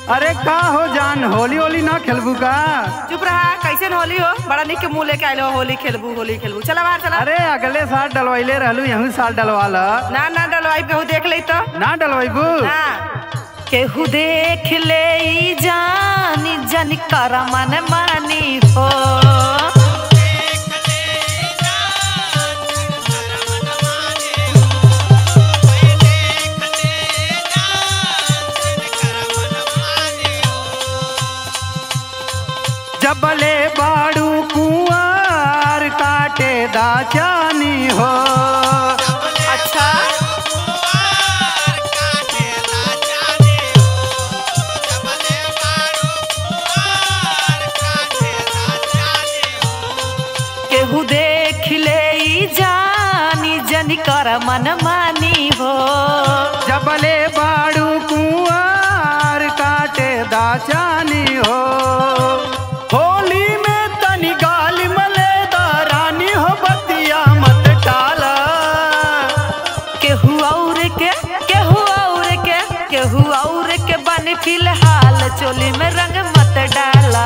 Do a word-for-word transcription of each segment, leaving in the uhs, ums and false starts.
अरे का हो जान, होली होली ना खेलबू का? चुप रहा, कैसे होली हो? बड़ा निक के मुँह लेके आये हो, होली खेलबू होली खेलबू। चला बाहर चला। अरे अगले साल डलवाइले रहलू, यही साल डलवाल। ना ना डलवाई, केहू देख ले तो ना डलवाइबू। केहू देख ले जानी जानी कर मन मानी हो। जबले बाड़ू कुआर काटे दाचानी हो। अच्छा केहू देख ले जानी जानी कर मन मानी हो। जबले बाड़ू कुआर काटे दाचानी हो। होली में तनी गाली मले दारानी हो, बतिया मत टाला। केहू और के केहू और के केहू और के बन फिलहाल चोली में रंग मत डाला।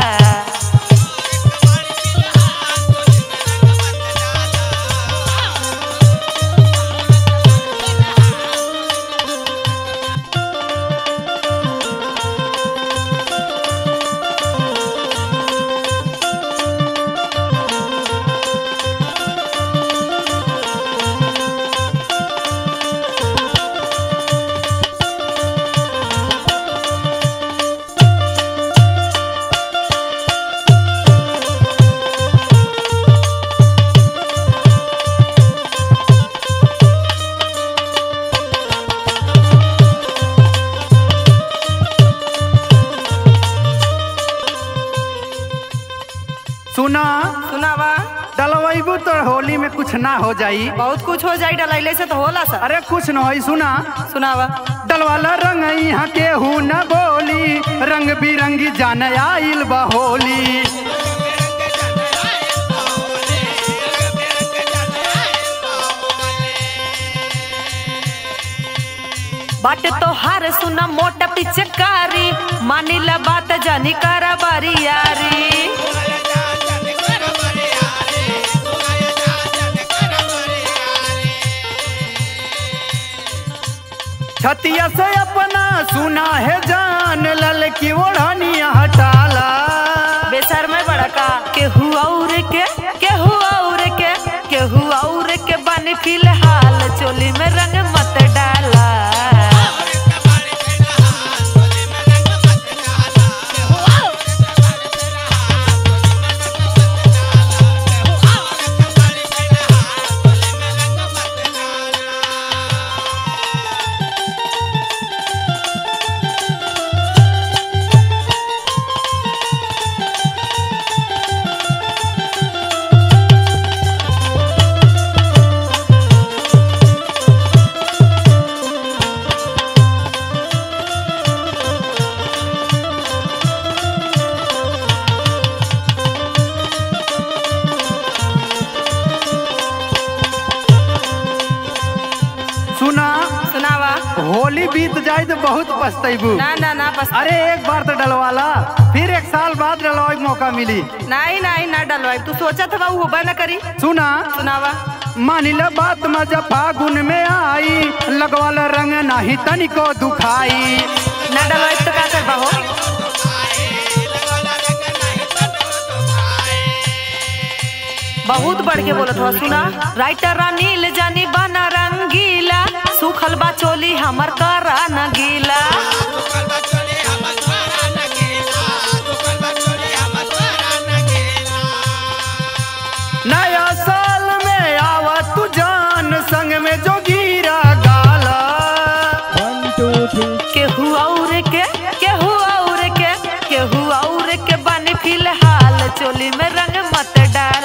सुना सुनावा। डलवाइबू तो होली में कुछ ना हो जाई। बहुत कुछ हो जाई, डलाइले से तो होला सर। अरे कुछ न होई। सुना सुनावा। डलवाला रंग यहाँ केहू न बोली, रंग बिरंगी जान आइल बा होली। बाटे तो हार सुना मोटा पिचकारी, मानिला बात जानी करा बारी यारी। छतिया से अपना सुना है जान, ललकी ओढ़निया हटाला। बेसर में बड़ा का केहू और के केहू और के केहू और के बन फिलहाल चोली में रंग मत डाला। सुना सुनावा। होली बीत जाए तो बहुत पछतैबू। ना ना ना बस। अरे एक बार तो डलवाला, फिर एक साल बाद डलवाए मौका मिली। नहीं नहीं ना डलवाई, तू सोचा था वो होबा ना करी। सुना सुनावा। मानिला बात में जब फागुन में आई, लगवाला रंग नाही तनिको दुखाई। ना डलवाई तो क्या करबा हो? बहुत बढ़ के बोलत हो। सुना राइटर नील जानी बना रंगीला, सुखल बा चोली हमर करा न गीला। नया साल में आवा तू जान, संग में जो गिरा गाला। केहू और के केहू और के केहू और के बन फिलहाल चोली में रंग मत डाल।